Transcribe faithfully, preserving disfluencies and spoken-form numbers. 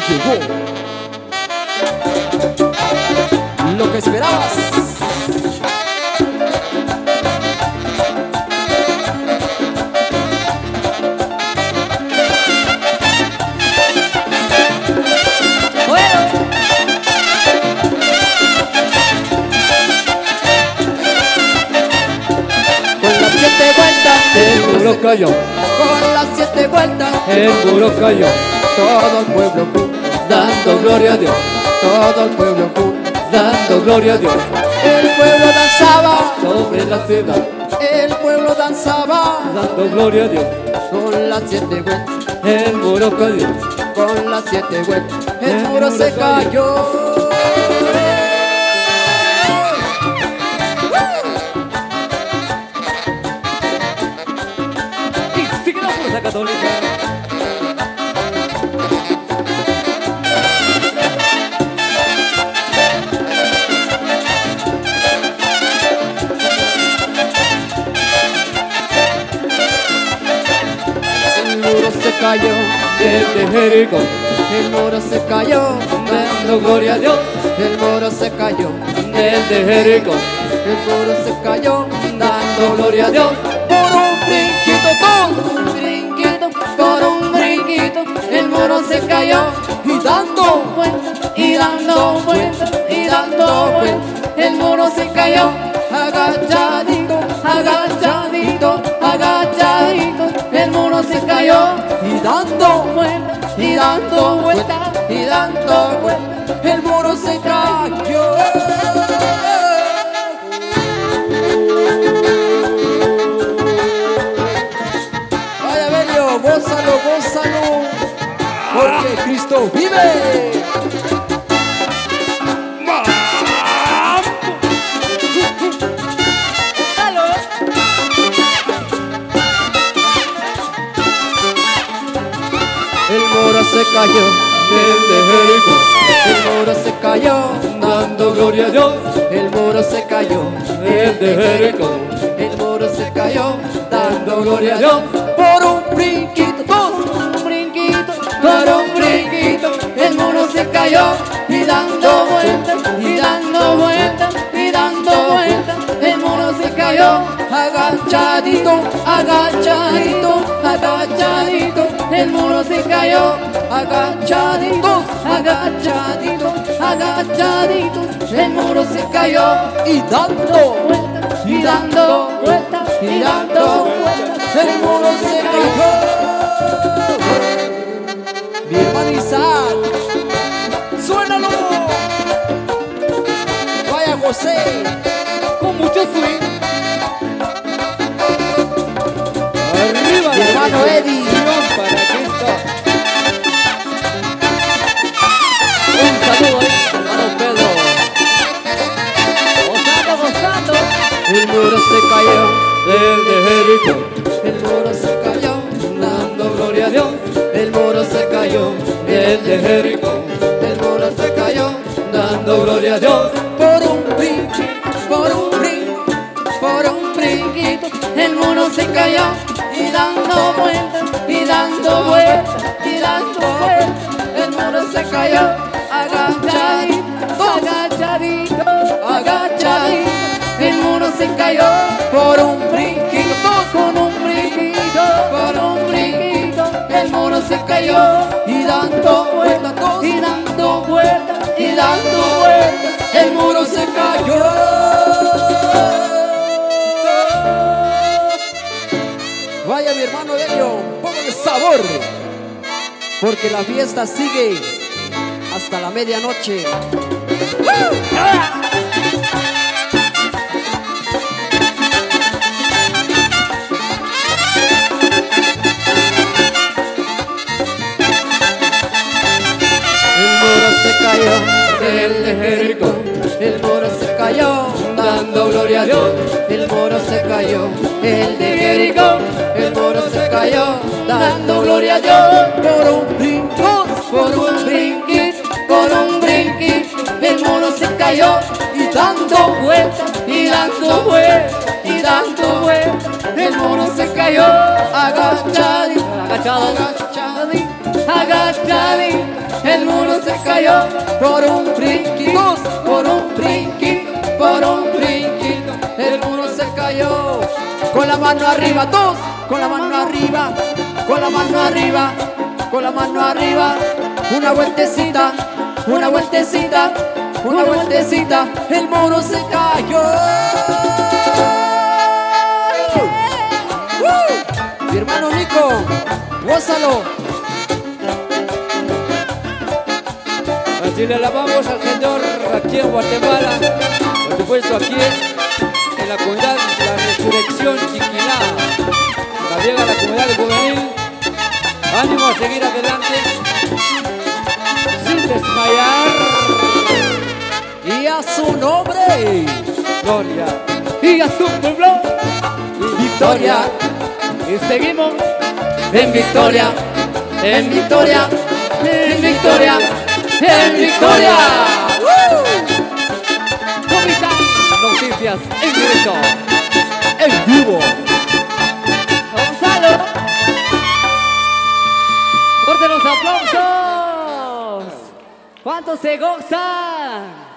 llegó lo que esperabas. El muro cayó, Con las siete vueltas el muro cayó, todo el pueblo junto, dando gloria a Dios, todo el pueblo junto. dando gloria a Dios. El pueblo danzaba, Sobre la ciudad, el pueblo danzaba. dando gloria a Dios. Con las siete vueltas, El muro cayó, con las siete vueltas, el El muro muro se cayó. cayó. y sigue la fuerza católica. El muro se cayó, El de Jericó, el muro se cayó, dando gloria a Dios. el muro se cayó, El de Jericó, el muro se cayó, dando dando gloria a Dios. por un brinquito, por un brinquito, por un brinquito, el muro se cayó y dando vueltas, y dando vueltas, y dando vueltas, el muro se cayó, agachadito, agachadito, agachadito, el muro se cayó y dando vueltas, y dando vueltas, y dando vueltas, el muro se cayó. Vaya Belio, gózalo, gózalo, porque Cristo vive. El muro se cayó, El de Jericó, el muro se cayó, dando gloria a Dios. el muro se cayó, El de Jericó, el muro se cayó, dando gloria a Dios. por un brinquito, por un brinquito, por un brinquito, el muro se cayó y dando vueltas, y dando vueltas, y dando vueltas, el muro se cayó, agachadito, agachadito, agachadito, el muro se cayó, agachadito, agachadito, agachadito, el muro se cayó y dando vueltas, y dando vueltas, y dando vueltas, el muro se cayó. Mi hermano Isaac, suénalo. Vaya José, Con mucho swing. Arriba mi la hermano Eddie. bendición para Cristo. Un saludo ahí, hermano Pedro. Gozando, gozando. El muro se cayó, El de Jericó, el muro se cayó, dando gloria a Dios. el muro se cayó, El de Jericó, el muro se cayó, dando gloria a Dios. por un brinquito, por un brinquito, por un brinquito, el muro se cayó y dando vueltas, y dando vueltas, y dando vueltas, el muro se cayó, agachadito, agachadito, agachadito, el muro se cayó por un brinquito, todos con un brinquito, por un brinquito, el muro se cayó y dando vueltas, todos, y dando vueltas, y dando vueltas, el muro se cayó. Vaya mi hermano Delio, póngale sabor, porque la fiesta sigue hasta la medianoche. El muro se cayó, El de Jericó, el muro se cayó, dando gloria a Dios. el muro se cayó, el de Jericó, el muro se cayó, dando gloria a Dios, por un brinco, por un brinquito, por un brinquito, el muro se cayó, y dando vueltas, y dando vueltas, y dando vueltas, el muro se cayó, agachadito, Agachado. agachadito, agachadito, el muro se cayó por un brinquito, por un brinquito, por un brinquito, el muro se cayó. Con la mano arriba, todos, con la mano arriba, con la mano arriba, con la mano arriba, una vueltecita, una vueltecita, una vueltecita, el muro se cayó. ¡Uh! Mi hermano Nico, gózalo. Así le alabamos al Señor aquí en Guatemala, por supuesto aquí en la comunidad La Resurrección Chiquilá. También a la comunidad de juvenil, ánimo a seguir adelante sin desmayar. Y a su nombre, Gloria y a su pueblo, victoria. Y seguimos en victoria, en victoria, en victoria, en victoria. ¡Uh! Noticias en directo, En vivo. Gonzalo. Fuerte los aplausos. ¿Cuántos se gozan?